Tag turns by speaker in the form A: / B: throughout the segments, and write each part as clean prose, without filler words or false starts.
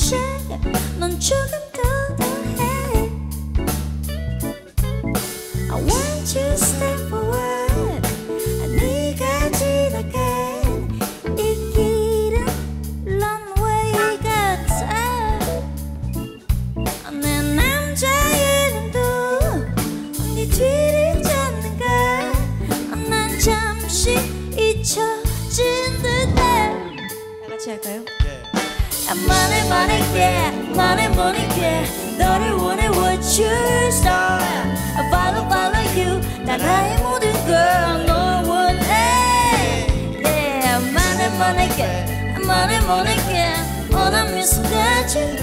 A: 넌 조금 더해 I want you to step forward 네가 지나간 이 길은 런웨이 같아 내 남자의 눈도 네 뒤를 쫓는가 난 잠시 잊혀진 듯해 다 같이 할까요? 말해보니까 너를 원해 what you start follow you 나 나의 모든 걸 널 원해 yeah 말해보니까 원한 미소까지 더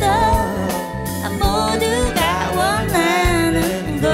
A: 모두가 원하는 걸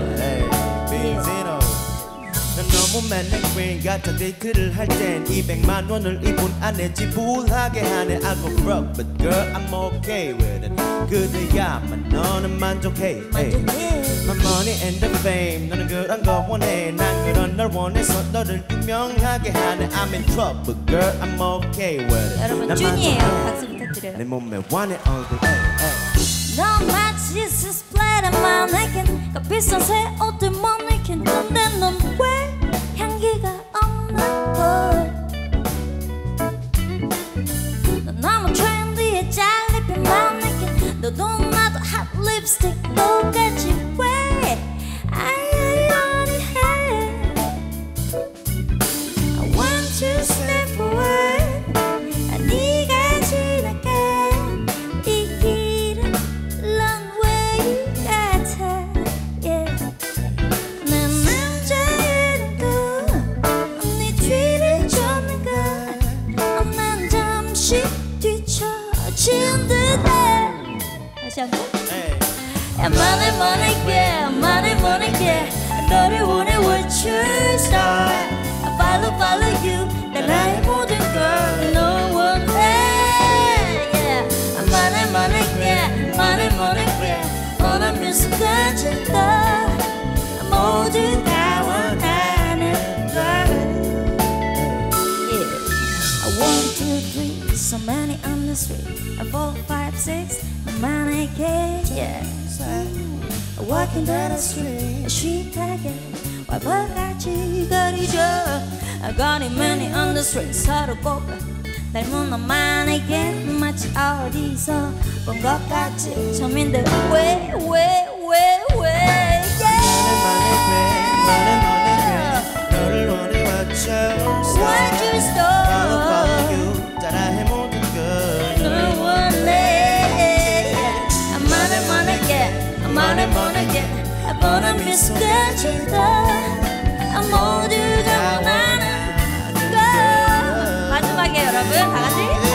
B: 너무 맨날 queen 같아 데이트를 할 땐 200만 원을 이분 안에 지불하게 하네 I go broke but girl I'm okay with it 그대야만 너는 만족해 My money and the fame 너는 그런 거 원해 난 그런 널 원해서 너를 유명하게 하네 I'm in trouble girl I'm okay with it
A: 여러분 준이에요 박수 부탁드려요
B: 내 몸에 원해 얼굴
A: 넌 마치 스플레이트 마네킹 비싼 새 옷들 못 입힌 근데 넌 왜 향기가 없나 봐 넌 너무 트렌디해 잘 입힌 마네킹 너도 나도 핫 립스틱 똑같이 왜 아이러니해 I want you to step forward 네가 지나간 이 길은 런웨이 같아 yeah. 내 남자의 눈도 네 뒤를 쫓는가 난 잠시 뒤처진 듯해 다시 한번 말해보니까 너를 원해 what you start follow you 나 나의 모든 걸 널 원해 yeah. 말해보니까 원한 미소까지 다 모두가 원하는 걸 yeah. 1, 2, 3 so many on the street 4, 5, 6 만약에 yeah. Walking down the street 쉬하게 와벌같이 거리죠 거리 many on the street 서로 꼭 닮은 너만에게 마치 어디서 본 것 같이 처음인데 왜
B: 너를 원해 what you
A: start
B: follow you 따라해 모든 걸
A: 널 원해 말해보니까 보는 미소까지 다 모두가 원하는 걸 마지막에 여러분 다같이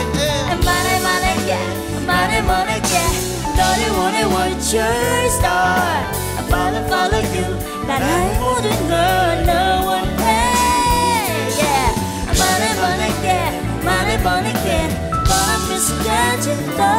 A: 말해보니까 너를 원해 what you start follow you 나 나의 모든 걸 널 원해 yeah. 말해보니까 보는 미소까지 다